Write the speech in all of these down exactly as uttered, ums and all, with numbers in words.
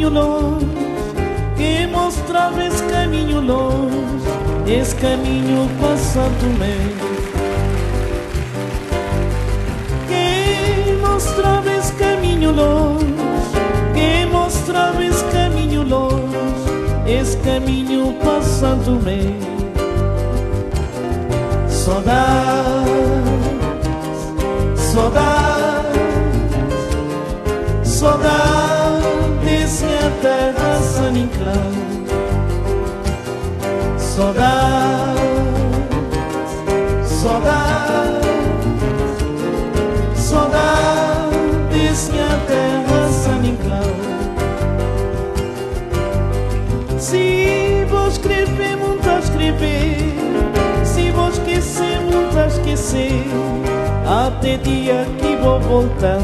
caminho longe, que mostrava esse caminho longe, esse caminho para Santo Tomé. Que mostrava esse caminho longe, que mostrava esse caminho longe, esse caminho para Santo Tomé. Saudades, saudades, saudades minha terra San Inclán. Saudades, saudades, saudades minha terra San Inclán. Se vou escrever, muito a escrever, se vou esquecer, muito a esquecer, até dia que vou voltar.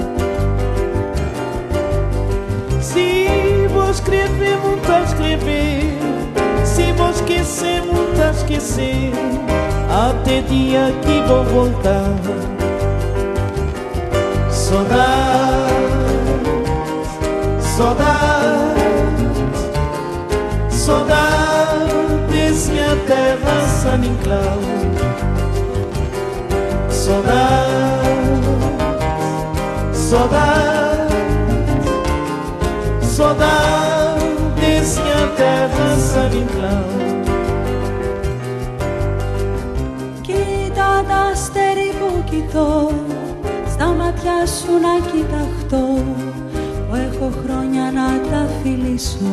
Se vou escrever, muito a escrever, se vou esquecer, muito a esquecer, até dia que vou voltar. Saudades, saudades, saudades minha terra San Inclán. Saudades, saudades, saudades minha terra San Inclán. Κοίτα τα αστέρι που κοιτώ, στα μάτια σου να κοιταχτώ, που έχω χρόνια να τα φιλήσω.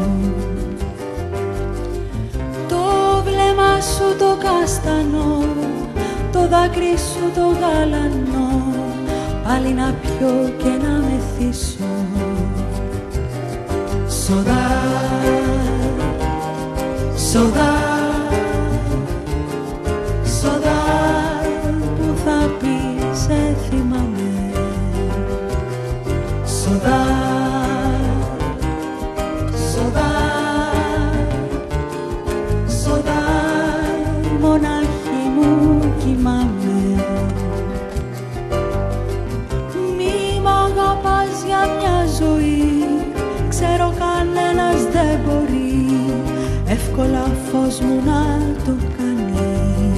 Το βλέμμα σου το καστανό, το δάκρυ σου το γαλανό, πάλι να πιω και να μεθύσω. Saudade, saudade, saudade που θα πεις σε θυμάμαι. Saudade, saudade, saudade, μονάχη μου κοιμάμαι. Μη μ' αγαπάς για μια ζωή, ξέρω κανένας δεν μπορεί εύκολα φως μου να το κάνει.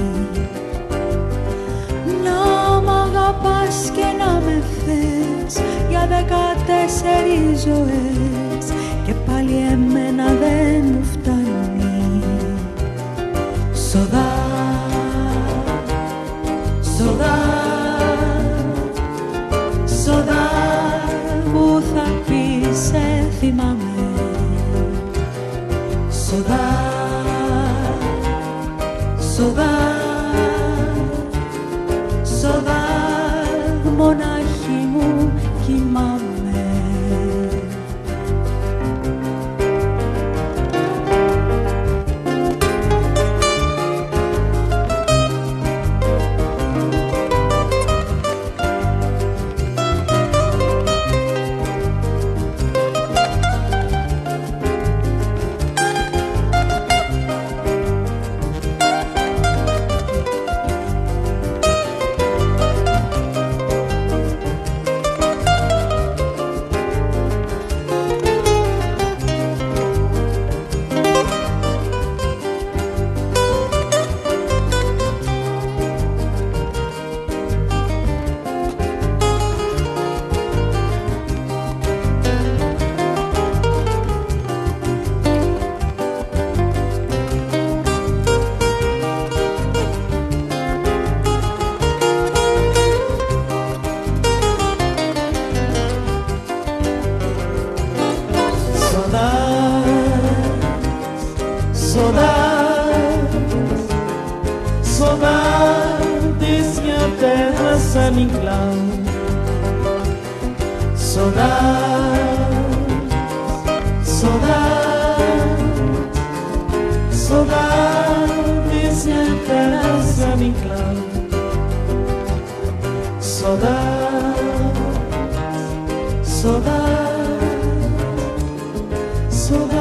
Να μ' αγαπάς και να με θες για δεκατέσσερις ζωές και πάλι εμένα δεν μου φτάνει. Saudade, saudade, saudade που θα πεις σε θυμάμαι. Saudade, saudade, saudade, μονάχη μου κοιμάμαι. Saudades minha terra San Inclán. Saudades, saudades, saudades minha terra San Inclán. Saudades, saudades, saudades.